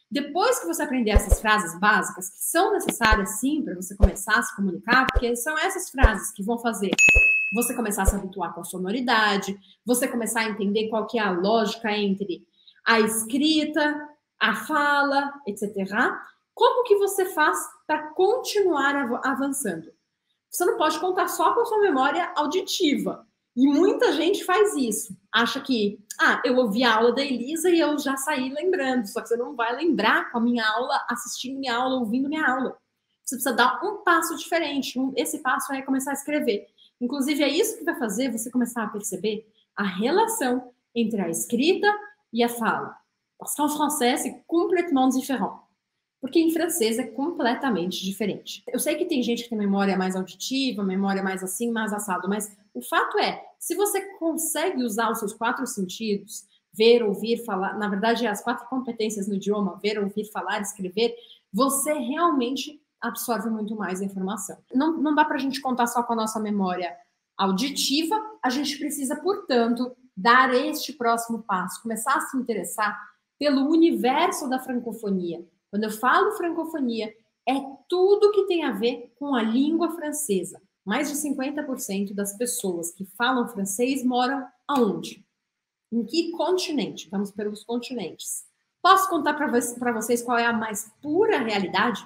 Depois que você aprender essas frases básicas, que são necessárias sim para você começar a se comunicar, porque são essas frases que vão fazer você começar a se habituar com a sonoridade, você começar a entender qual que é a lógica entre a escrita, a fala, etc. Como que você faz para continuar avançando? Você não pode contar só com a sua memória auditiva. E muita gente faz isso. Acha que, eu ouvi a aula da Elisa e eu já saí lembrando. Só que você não vai lembrar com a minha aula, assistindo minha aula, ouvindo minha aula. Você precisa dar um passo diferente. Esse passo é começar a escrever. Inclusive, é isso que vai fazer você começar a perceber a relação entre a escrita e a fala. Parce qu'en français, c'est complètement différent. Porque em francês é completamente diferente. Eu sei que tem gente que tem memória mais auditiva, memória mais assim, mais assado, mas o fato é, se você consegue usar os seus 4 sentidos, ver, ouvir, falar, na verdade, as 4 competências no idioma, ver, ouvir, falar, escrever, você realmente absorve muito mais a informação. Não dá para a gente contar só com a nossa memória auditiva, a gente precisa, portanto, dar este próximo passo, começar a se interessar pelo universo da francofonia. Quando eu falo francofonia, é tudo que tem a ver com a língua francesa. Mais de 50% das pessoas que falam francês moram aonde? Em que continente? Vamos pelos continentes. Posso contar para vocês qual é a mais pura realidade?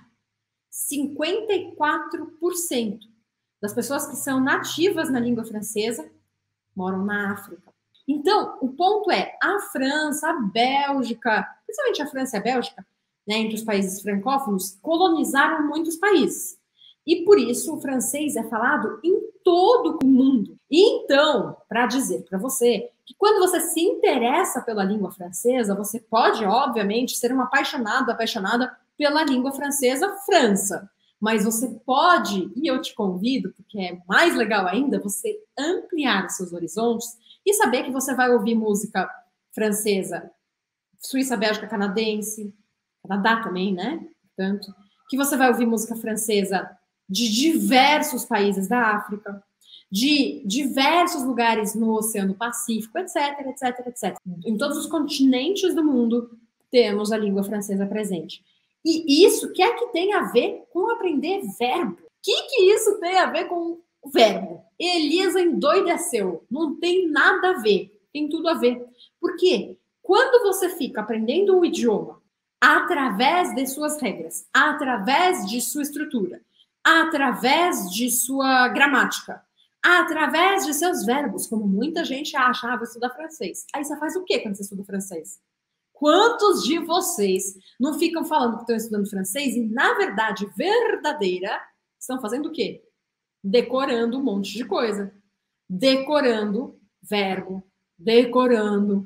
54% das pessoas que são nativas na língua francesa moram na África. Então, o ponto é, a França, a Bélgica, principalmente a França e a Bélgica, né, entre os países francófonos, colonizaram muitos países. E por isso o francês é falado em todo o mundo. E então, para dizer para você que quando você se interessa pela língua francesa, você pode, obviamente, ser uma apaixonada pela língua francesa França. Mas você pode, e eu te convido, porque é mais legal ainda, você ampliar os seus horizontes e saber que você vai ouvir música francesa, Suíça, Bélgica, canadense, Canadá também, né? Portanto, que você vai ouvir música francesa de diversos países da África, de diversos lugares no Oceano Pacífico, etc, etc, etc. Em todos os continentes do mundo temos a língua francesa presente. E isso, o que é que tem a ver com aprender verbo? O que isso tem a ver com o verbo? Elisa endoideceu. Não tem nada a ver. Tem tudo a ver. Por quê? Quando você fica aprendendo um idioma através de suas regras, através de sua estrutura, através de sua gramática, através de seus verbos, como muita gente acha, vou estudar francês. Aí você faz o quê quando você estuda francês? Quantos de vocês não ficam falando que estão estudando francês e, na verdade, verdadeira, estão fazendo o quê? Decorando um monte de coisa. Decorando verbo, decorando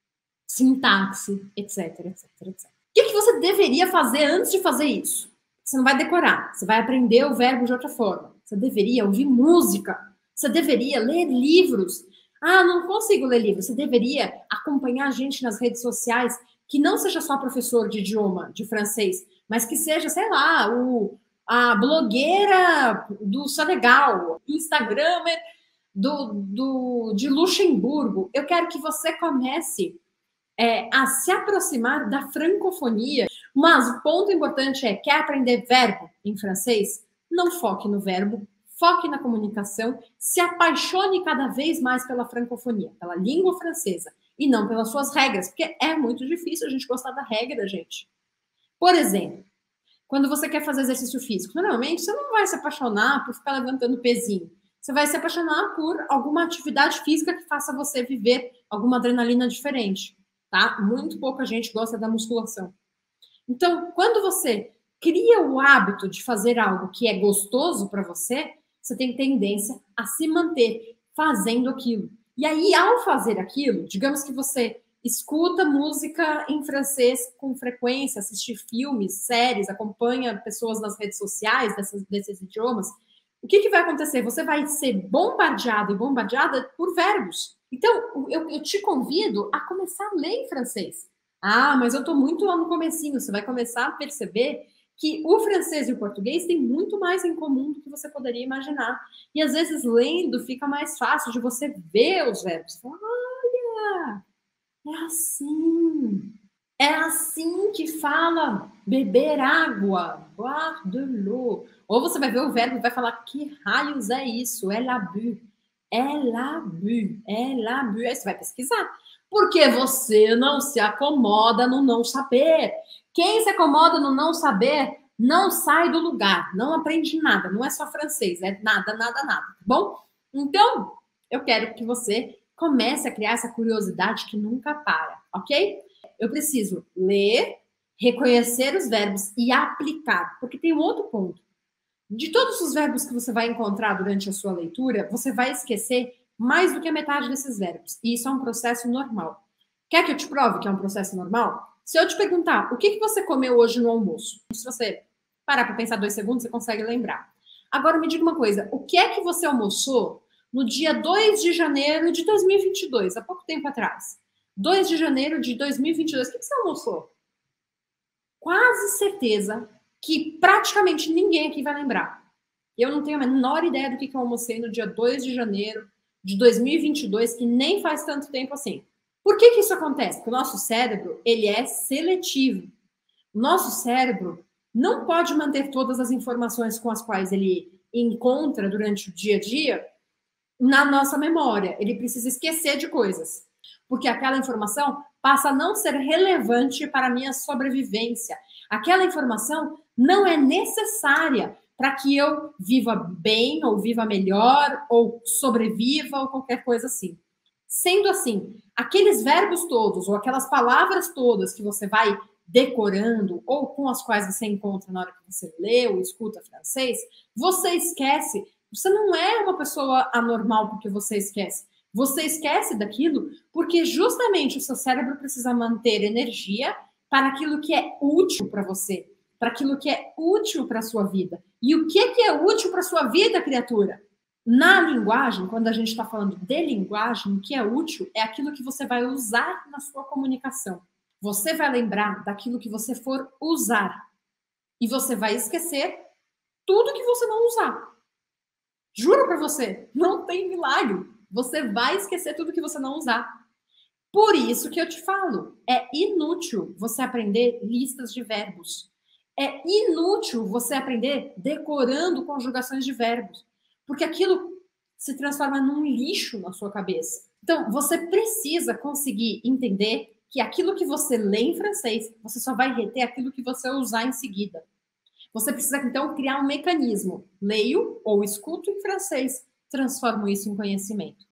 sintaxe, etc, etc, etc. O que você deveria fazer antes de fazer isso? Você não vai decorar, você vai aprender o verbo de outra forma. Você deveria ouvir música, você deveria ler livros. Não consigo ler livros. Você deveria acompanhar a gente nas redes sociais, que não seja só professor de idioma, de francês, mas que seja, sei lá, a blogueira do Senegal, Instagramer de Luxemburgo. Eu quero que você comece a se aproximar da francofonia. Mas o ponto importante é, quer aprender verbo em francês? Não foque no verbo, foque na comunicação, se apaixone cada vez mais pela francofonia, pela língua francesa, e não pelas suas regras, porque é muito difícil a gente gostar da regra, gente. Por exemplo, quando você quer fazer exercício físico, normalmente você não vai se apaixonar por ficar levantando pezinho. Você vai se apaixonar por alguma atividade física que faça você viver alguma adrenalina diferente, tá? Muito pouca gente gosta da musculação. Então, quando você cria o hábito de fazer algo que é gostoso para você, você tem tendência a se manter fazendo aquilo. E aí, ao fazer aquilo, digamos que você escuta música em francês com frequência, assiste filmes, séries, acompanha pessoas nas redes sociais desses idiomas, o que vai acontecer? Você vai ser bombardeado e bombardeada por verbos. Então, eu te convido a começar a ler em francês. Mas eu estou muito lá no comecinho. Você vai começar a perceber que o francês e o português têm muito mais em comum do que você poderia imaginar. E às vezes lendo fica mais fácil de você ver os verbos. Olha, é assim. É assim que fala beber água, boire de l'eau. Ou você vai ver o verbo e vai falar que raios é isso? Elle a bu. Elle a bu. Elle a bu. Aí você vai pesquisar. Porque você não se acomoda no não saber. Quem se acomoda no não saber não sai do lugar, não aprende nada. Não é só francês, é nada, nada, nada. Tá bom? Então, eu quero que você comece a criar essa curiosidade que nunca para, ok? Eu preciso ler, reconhecer os verbos e aplicar, porque tem um outro ponto. De todos os verbos que você vai encontrar durante a sua leitura, você vai esquecer mais do que a metade desses verbos. E isso é um processo normal. Quer que eu te prove que é um processo normal? Se eu te perguntar, o que você comeu hoje no almoço? Se você parar para pensar 2 segundos, você consegue lembrar. Agora me diga uma coisa, o que é que você almoçou no dia 2 de janeiro de 2022, há pouco tempo atrás? 2 de janeiro de 2022, o que você almoçou? Quase certeza que praticamente ninguém aqui vai lembrar. Eu não tenho a menor ideia do que eu almocei no dia 2 de janeiro de 2022, que nem faz tanto tempo assim. Por que isso acontece? Porque o nosso cérebro, ele é seletivo. O nosso cérebro não pode manter todas as informações com as quais ele encontra durante o dia a dia na nossa memória. Ele precisa esquecer de coisas, porque aquela informação passa a não ser relevante para a minha sobrevivência. Aquela informação não é necessária para que eu viva bem, ou viva melhor, ou sobreviva, ou qualquer coisa assim. Sendo assim, aqueles verbos todos, ou aquelas palavras todas que você vai decorando, ou com as quais você encontra na hora que você lê ou escuta francês, você esquece. Você não é uma pessoa anormal porque você esquece. Você esquece daquilo porque justamente o seu cérebro precisa manter energia para aquilo que é útil para você, para aquilo que é útil para a sua vida. E o que é útil para a sua vida, criatura? Na linguagem, quando a gente está falando de linguagem, o que é útil é aquilo que você vai usar na sua comunicação. Você vai lembrar daquilo que você for usar. E você vai esquecer tudo que você não usar. Juro para você, não tem milagre. Você vai esquecer tudo que você não usar. Por isso que eu te falo, é inútil você aprender listas de verbos. É inútil você aprender decorando conjugações de verbos, porque aquilo se transforma num lixo na sua cabeça. Então, você precisa conseguir entender que aquilo que você lê em francês, você só vai reter aquilo que você usar em seguida. Você precisa, então, criar um mecanismo. Leio ou escuto em francês, transformo isso em conhecimento.